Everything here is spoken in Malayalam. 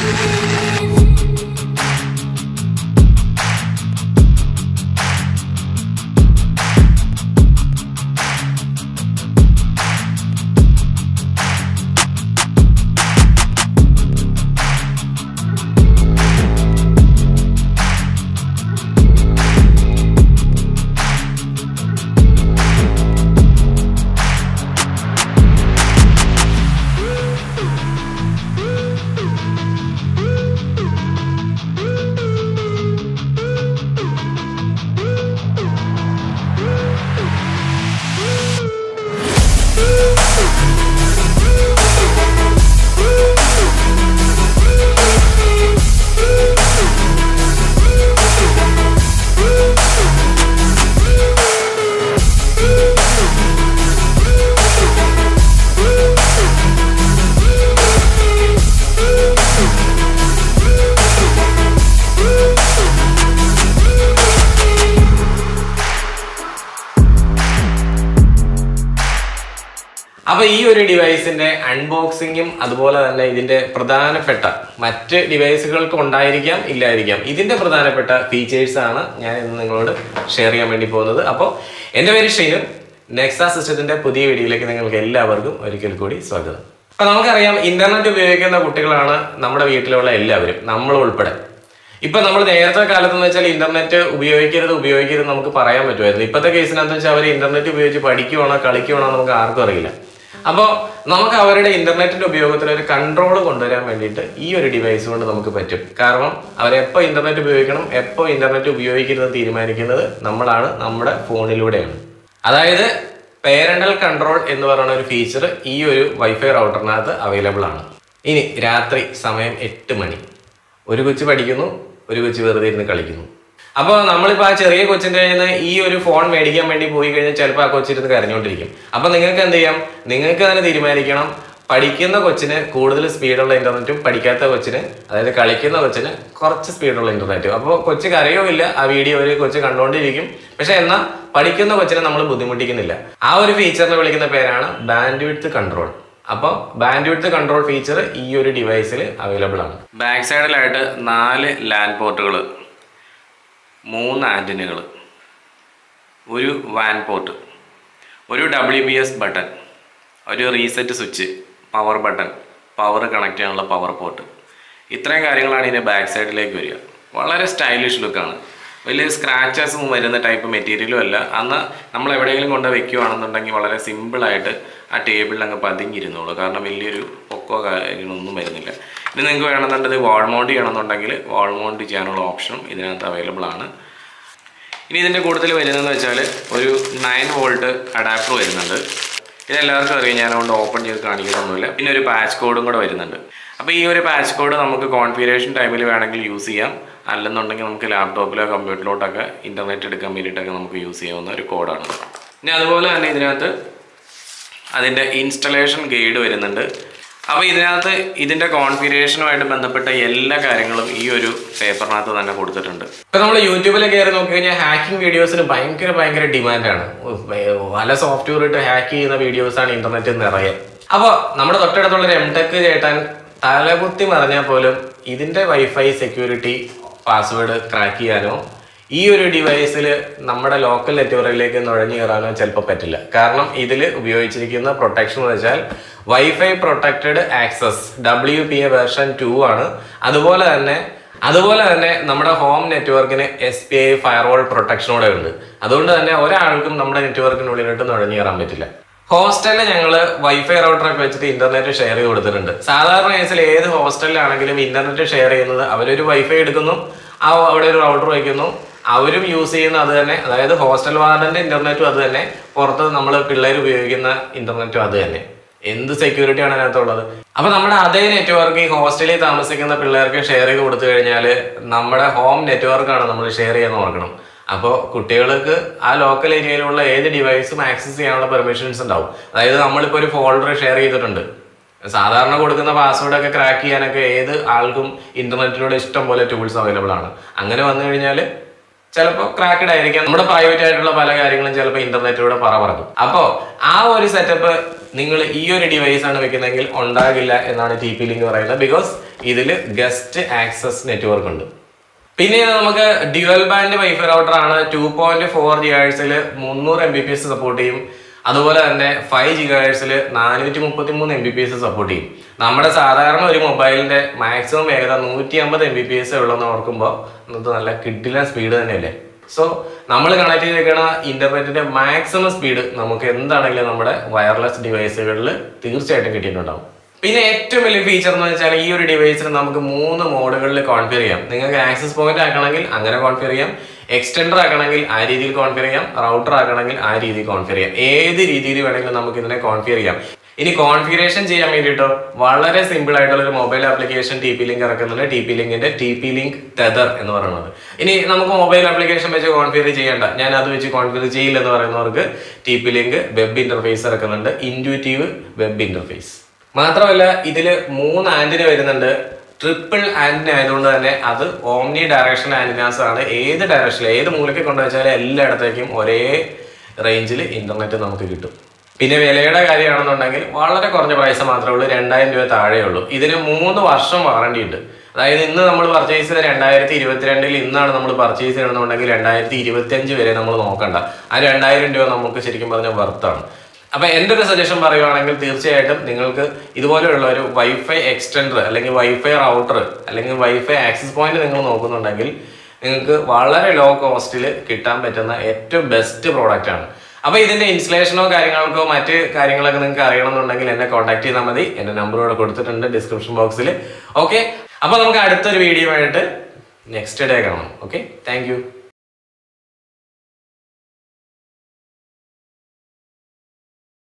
അപ്പോൾ ഈ ഒരു ഡിവൈസിന്റെ അൺബോക്സിംഗും അതുപോലെ തന്നെ ഇതിന്റെ പ്രധാനപ്പെട്ട മറ്റ് ഡിവൈസുകൾക്ക് ഉണ്ടായിരിക്കാം ഇല്ലായിരിക്കാം ഇതിന്റെ പ്രധാനപ്പെട്ട ഫീച്ചേഴ്സ് ആണ് ഞാൻ ഇന്ന് നിങ്ങളോട് ഷെയർ ചെയ്യാൻ വേണ്ടി പോകുന്നത്. അപ്പോൾ എൻ്റെ പേര് ഷെയ്ൻ, നെക്സ സിസ്റ്റത്തിന്റെ പുതിയ വീഡിയോയിലേക്ക് നിങ്ങൾക്ക് എല്ലാവർക്കും ഒരിക്കൽ കൂടി സ്വാഗതം. അപ്പോൾ നമുക്കറിയാം ഇന്റർനെറ്റ് ഉപയോഗിക്കുന്ന കുട്ടികളാണ് നമ്മുടെ വീട്ടിലുള്ള എല്ലാവരും, നമ്മൾ ഉൾപ്പെടെ. ഇപ്പൊ നമ്മൾ നേരത്തെ കാലത്ത് എന്ന് വെച്ചാൽ ഇന്റർനെറ്റ് ഉപയോഗിക്കരുത് നമുക്ക് പറയാൻ പറ്റുമായിരുന്നു. ഇപ്പോഴത്തെ കേസിനകത്ത് വെച്ചാൽ അവർ ഇന്റർനെറ്റ് ഉപയോഗിച്ച് പഠിക്കുവാണോ കളിക്കുവാണോ നമുക്ക് ആർക്കും അറിയില്ല. അപ്പോൾ നമുക്ക് അവരുടെ ഇന്റർനെറ്റിന്റെ ഉപയോഗത്തിൽ ഒരു കൺട്രോൾ കൊണ്ടുവരാൻ വേണ്ടിയിട്ട് ഈ ഒരു ഡിവൈസ് കൊണ്ട് നമുക്ക് പറ്റും. കാരണം അവരെപ്പോൾ ഇന്റർനെറ്റ് ഉപയോഗിക്കണം, എപ്പോൾ ഇന്റർനെറ്റ് ഉപയോഗിക്കരുതെന്ന് തീരുമാനിക്കുന്നത് നമ്മളാണ്, നമ്മുടെ ഫോണിലൂടെയാണ്. അതായത് പേരന്റൽ കൺട്രോൾ എന്ന് പറയുന്ന ഒരു ഫീച്ചർ ഈ ഒരു വൈഫൈ റൗട്ടറിനകത്ത് അവൈലബിൾ ആണ്. ഇനി രാത്രി സമയം 8 മണി, ഒരു കൊച്ചു പഠിക്കുന്നു, ഒരു കൊച്ചു വെറുതെ ഇരുന്ന് കളിക്കുന്നു. അപ്പോൾ നമ്മളിപ്പോൾ ആ ചെറിയ കൊച്ചിൻ്റെ കയ്യിൽ നിന്ന് ഈ ഒരു ഫോൺ മേടിക്കാൻ വേണ്ടി പോയി കഴിഞ്ഞാൽ ചിലപ്പോൾ ആ കൊച്ചിരുന്ന് കരഞ്ഞുകൊണ്ടിരിക്കും. അപ്പോൾ നിങ്ങൾക്ക് എന്ത് ചെയ്യാം, നിങ്ങൾക്ക് തന്നെ തീരുമാനിക്കണം, പഠിക്കുന്ന കൊച്ചിന് കൂടുതൽ സ്പീഡുള്ള ഇന്റർനെറ്റും പഠിക്കാത്ത കൊച്ചിന്, അതായത് കളിക്കുന്ന കൊച്ചിന് കുറച്ച് സ്പീഡുള്ള ഇന്റർനെറ്റും. അപ്പോൾ കൊച്ചു കരയോ ഇല്ല, ആ വീഡിയോ ഒരു കൊച്ചു കണ്ടുകൊണ്ടിരിക്കും. പക്ഷെ എന്നാൽ പഠിക്കുന്ന കൊച്ചിനെ നമ്മൾ ബുദ്ധിമുട്ടിക്കുന്നില്ല. ആ ഒരു ഫീച്ചറിനെ വിളിക്കുന്ന പേരാണ് ബാൻഡ് വിഡ്ത്ത് കൺട്രോൾ. അപ്പോൾ ബാൻഡ് വിഡ്ത്ത് കൺട്രോൾ ഫീച്ചർ ഈ ഒരു ഡിവൈസിൽ അവൈലബിൾ ആണ്. ബാക്ക് സൈഡിലായിട്ട് 4 ലാൻഡ് പോർട്ടുകൾ, 3 ആൻറ്റിനുകൾ, ഒരു വാൻ പോർട്ട്, ഒരു WBS ബട്ടൺ, ഒരു reset switch, power button, power connect ചെയ്യാനുള്ള പവർ പോർട്ട്. ഇത്രയും കാര്യങ്ങളാണ് ഇതിൻ്റെ ബാക്ക് സൈഡിലേക്ക് വരിക. വളരെ സ്റ്റൈലിഷ് ലുക്കാണ്. വലിയ സ്ക്രാച്ചസും വരുന്ന ടൈപ്പ് മെറ്റീരിയലും അല്ല. അന്ന് നമ്മൾ എവിടെയെങ്കിലും കൊണ്ട് വെക്കുകയാണെന്നുണ്ടെങ്കിൽ വളരെ സിമ്പിളായിട്ട് ആ ടേബിളിൽ അങ്ങ് പതിങ്ങിരുന്നുള്ളൂ. കാരണം വലിയൊരു പൊക്കോ കാര്യങ്ങളൊന്നും വരുന്നില്ല. ഇനി നിങ്ങൾക്ക് വേണമെന്നുണ്ടെങ്കിൽ വാൾ മൗണ്ട് ചെയ്യണമെന്നുണ്ടെങ്കിൽ വാൾ മൗണ്ട് ചെയ്യാനുള്ള ഓപ്ഷനും ഇതിനകത്ത് അവൈലബിൾ ആണ്. ഇനി ഇതിൻ്റെ കൂടുതൽ വരുന്നതെന്ന് വെച്ചാൽ ഒരു 9 വോൾട്ട് അഡാപ്റ്റർ വരുന്നുണ്ട്. ഇതെല്ലാവർക്കും അറിയാം, ഞാൻ അതുകൊണ്ട് ഓപ്പൺ ചെയ്ത് കാണിക്കുന്നൊന്നുമില്ല. പിന്നെ ഒരു പാച്ച് കോഡും കൂടെ വരുന്നുണ്ട്. അപ്പോൾ ഈ ഒരു പാച്ച് കോഡ് നമുക്ക് കോൺഫിഗറേഷൻ ടൈമിൽ വേണമെങ്കിൽ യൂസ് ചെയ്യാം, അല്ലെന്നുണ്ടെങ്കിൽ നമുക്ക് ലാപ്ടോപ്പിലോ കമ്പ്യൂട്ടറിലോട്ടൊക്കെ ഇൻ്റർനെറ്റ് എടുക്കാൻ വേണ്ടിയിട്ടൊക്കെ നമുക്ക് യൂസ് ചെയ്യാവുന്ന ഒരു കോഡാണ്. ഇനി അതുപോലെ തന്നെ ഇതിനകത്ത് അതിൻ്റെ ഇൻസ്റ്റലേഷൻ ഗൈഡ് വരുന്നുണ്ട്. അപ്പോൾ ഇതിനകത്ത് ഇതിൻ്റെ കോൺഫിഗറേഷനുമായിട്ട് ബന്ധപ്പെട്ട എല്ലാ കാര്യങ്ങളും ഈ ഒരു പേപ്പറിനകത്ത് തന്നെ കൊടുത്തിട്ടുണ്ട്. ഇപ്പോൾ നമ്മൾ യൂട്യൂബിൽ കയറി നോക്കിക്കഴിഞ്ഞാൽ ഹാക്കിംഗ് വീഡിയോസിന് ഭയങ്കര ഡിമാൻഡാണ്. പല സോഫ്റ്റ്വെയർ ഇട്ട് ഹാക്ക് ചെയ്യുന്ന വീഡിയോസാണ് ഇന്റർനെറ്റ് നിറയെ. അപ്പോൾ നമ്മുടെ തൊട്ടടുത്തുള്ളൊരു എംടെക് ചേട്ടാൻ തലകുത്തി മറിഞ്ഞാൽ പോലും ഇതിൻ്റെ വൈഫൈ സെക്യൂരിറ്റി പാസ്വേഡ് ക്രാക്ക് ചെയ്യാനോ ഈ ഒരു ഡിവൈസിൽ നമ്മുടെ ലോക്കൽ നെറ്റ്വർക്കിലേക്ക് നുഴഞ്ഞു കയറാനോ ചിലപ്പോൾ പറ്റില്ല. കാരണം ഇതിൽ ഉപയോഗിച്ചിരിക്കുന്ന പ്രൊട്ടക്ഷൻ എന്ന് വെച്ചാൽ WiFi protected access WPA version 2 ആണ്. അതുപോലെ തന്നെ നമ്മുടെ ഹോം നെറ്റ്വർക്കിന് SPI ഫയർവാൾ പ്രൊട്ടക്ഷനോടെ ഉണ്ട്. അതുകൊണ്ട് തന്നെ ഒരാൾക്കും നമ്മുടെ നെറ്റ്വർക്കിനുള്ളിലോട്ട് നുഴഞ്ഞു കയറാൻ പറ്റില്ല. ഹോസ്റ്റലിൽ ഞങ്ങൾ വൈഫൈ റൗട്ടറൊക്കെ വെച്ചിട്ട് ഇന്റർനെറ്റ് ഷെയർ ചെയ്ത് കൊടുത്തിട്ടുണ്ട്. സാധാരണ കേസിൽ ഏത് ഹോസ്റ്റലിലാണെങ്കിലും ഇന്റർനെറ്റ് ഷെയർ ചെയ്യുന്നത് അവരൊരു വൈഫൈ എടുക്കുന്നു, അവിടെ ഒരു റൗട്ടർ വയ്ക്കുന്നു, അവരും യൂസ് ചെയ്യുന്ന അത് തന്നെ. അതായത് ഹോസ്റ്റൽ വാർഡന്റെ ഇന്റർനെറ്റും അത് തന്നെ, പുറത്ത് നമ്മൾ പിള്ളേർ ഉപയോഗിക്കുന്ന ഇന്റർനെറ്റും അത് തന്നെ. എന്ത് സെക്യൂരിറ്റിയാണ് അതിനകത്തുള്ളത്? അപ്പൊ നമ്മുടെ അതേ നെറ്റ്വർക്ക് ഈ ഹോസ്റ്റലിൽ താമസിക്കുന്ന പിള്ളേർക്ക് ഷെയർ ചെയ്ത് കൊടുത്തു കഴിഞ്ഞാൽ നമ്മുടെ ഹോം നെറ്റ്വർക്കാണ് നമ്മൾ ഷെയർ ചെയ്യാൻ ഓർക്കണം. അപ്പോൾ കുട്ടികൾക്ക് ആ ലോക്കൽ ഏരിയയിലുള്ള ഏത് ഡിവൈസും ആക്സസ് ചെയ്യാനുള്ള പെർമിഷൻസ് ഉണ്ടാവും. അതായത് നമ്മളിപ്പോൾ ഒരു ഫോൾഡർ ഷെയർ ചെയ്തിട്ടുണ്ട്, സാധാരണ കൊടുക്കുന്ന പാസ്വേഡൊക്കെ ക്രാക്ക് ചെയ്യാനൊക്കെ ഏത് ആൾക്കും ഇന്റർനെറ്റിലൂടെ ഇഷ്ടം പോലെ ടൂൾസ് അവൈലബിൾ ആണ്. അങ്ങനെ വന്നു കഴിഞ്ഞാൽ ചിലപ്പോൾ ക്രാക്കഡ് ആയിരിക്കാം. നമ്മുടെ പ്രൈവറ്റ് ആയിട്ടുള്ള പല കാര്യങ്ങളും ചിലപ്പോൾ ഇന്റർനെറ്റിലൂടെ പറക്കും. അപ്പോൾ ആ ഒരു സെറ്റപ്പ് നിങ്ങൾ ഈ ഒരു ഡിവൈസ് ആണ് വെക്കുന്നതെങ്കിൽ ഉണ്ടാകില്ല എന്നാണ് TP-Link പറയുന്നത്. ബിക്കോസ് ഇതിൽ ഗസ്റ്റ് ആക്സസ് നെറ്റ്വർക്ക് ഉണ്ട്. പിന്നെ നമുക്ക് ഡ്യുവൽ ബാൻഡ് വൈഫൈ റൗട്ടർ ആണ്. 2.4 GHz 300 Mbps സപ്പോർട്ട് ചെയ്യും. അതുപോലെ തന്നെ 5 GHz 433 Mbps സപ്പോർട്ട് ചെയ്യും. നമ്മുടെ സാധാരണ ഒരു മൊബൈലിന്റെ മാക്സിമം വേഗത 150 Mbps ഉള്ളതെന്ന് ഓർക്കുമ്പോൾ അത് നല്ല കിഡിലൻ സ്പീഡ് തന്നെയല്ലേ. സോ നമ്മൾ കണക്ട് ചെയ്തേക്കുന്ന ഇന്റർനെറ്റിന്റെ മാക്സിമം സ്പീഡ് നമുക്ക് എന്താണെങ്കിലും നമ്മുടെ വയർലെസ് ഡിവൈസുകളിൽ തീർച്ചയായിട്ടും കിട്ടിയിട്ടുണ്ടാവും. പിന്നെ ഏറ്റവും വലിയ ഫീച്ചർ എന്ന് വെച്ചാൽ ഈ ഒരു ഡിവൈസിന് നമുക്ക് 3 മോഡുകളിൽ കോൺഫിഗർ ചെയ്യാം. നിങ്ങൾക്ക് ആക്സസ് പോയിന്റ് ആക്കണമെങ്കിൽ അങ്ങനെ കോൺഫിഗർ ചെയ്യാം, എക്സ്റ്റൻഡർ ആക്കണമെങ്കിൽ ആ രീതിയിൽ കോൺഫിഗർ ചെയ്യാം, റൗട്ടർ ആക്കണമെങ്കിൽ ആ രീതിയിൽ കോൺഫിഗർ ചെയ്യാം. ഏത് രീതിയിൽ വേണമെങ്കിലും നമുക്ക് ഇതിനെ കോൺഫിഗർ ചെയ്യാം. ഇനി കോൺഫിഗറേഷൻ ചെയ്യാൻ വേണ്ടിയിട്ടോ വളരെ സിമ്പിൾ ആയിട്ടുള്ള ഒരു മൊബൈൽ ആപ്ലിക്കേഷൻ TP ലിങ്ക് ഇറക്കുന്നുണ്ട്. TP ലിങ്കിന്റെ TP ലിങ്ക് ടെതർ എന്ന് പറയുന്നത്. ഇനി നമുക്ക് മൊബൈൽ ആപ്ലിക്കേഷൻ വെച്ച് കോൺഫിഗർ ചെയ്യേണ്ട, ഞാൻ അത് വെച്ച് കോൺഫിഗർ ചെയ്യില്ല എന്ന് പറയുന്നവർക്ക് TP ലിങ്ക് വെബ് ഇന്റർഫേസ് ഇറക്കുന്നുണ്ട്. Intuitive web interface. മാത്രമല്ല ഇതിൽ 3 ആന്റിന വരുന്നുണ്ട്. ട്രിപ്പിൾ ആന്റിന ആയതുകൊണ്ട് തന്നെ അത് ഓംനി ഡയറക്ഷണൽ ആന്റിനാസ് ആണ്. ഏത് ഡയറക്ഷനിൽ ഏത് മൂലയ്ക്ക് കൊണ്ടുവച്ചാലും എല്ലായിടത്തേക്കും ഒരേ റേഞ്ചിൽ ഇന്റർനെറ്റ് നമുക്ക് കിട്ടും. പിന്നെ വിലയുടെ കാര്യമാണെന്നുണ്ടെങ്കിൽ വളരെ കുറഞ്ഞ പ്രൈസ് മാത്രമേ ഉള്ളൂ, 2000 രൂപ താഴെയുള്ളൂ. ഇതിന് 3 വർഷം വാറണ്ടി ഉണ്ട്. അതായത് ഇന്ന് നമ്മൾ പർച്ചേസ് ചെയ്ത് 2022 ഇന്നാണ് നമ്മൾ പർച്ചേസ് ചെയ്യണമെന്നുണ്ടെങ്കിൽ 2025 വരെ നമ്മൾ നോക്കണ്ട. ആ 2000 രൂപ നമുക്ക് ശരിക്കും പറഞ്ഞാൽ വർത്താണ്. അപ്പൊ എൻ്റെ ഒരു സജഷൻ പറയുവാണെങ്കിൽ തീർച്ചയായിട്ടും നിങ്ങൾക്ക് ഇതുപോലെയുള്ള ഒരു വൈഫൈ എക്സ്റ്റൻഡർ അല്ലെങ്കിൽ വൈഫൈ റൗട്ടർ അല്ലെങ്കിൽ വൈഫൈ ആക്സസ് പോയിന്റ് നിങ്ങൾ നോക്കുന്നുണ്ടെങ്കിൽ നിങ്ങൾക്ക് വളരെ ലോ കോസ്റ്റിൽ കിട്ടാൻ പറ്റുന്ന ഏറ്റവും ബെസ്റ്റ് പ്രോഡക്റ്റ് ആണ്. അപ്പൊ ഇതിന്റെ ഇൻസ്റ്റലേഷനോ കാര്യങ്ങൾക്കോ മറ്റ് കാര്യങ്ങളൊക്കെ നിങ്ങൾക്ക് അറിയണമെന്നുണ്ടെങ്കിൽ എന്നെ കോൺടാക്ട് ചെയ്താൽ മതി. എന്റെ നമ്പർ ഇവിടെ കൊടുത്തിട്ടുണ്ട് ഡിസ്ക്രിപ്ഷൻ ബോക്സിൽ. ഓക്കെ, അപ്പൊ നമുക്ക് അടുത്തൊരു വീഡിയോ ആയിട്ട് നെക്സ്റ്റ് ഡേ കാണാം. Okay, thank U.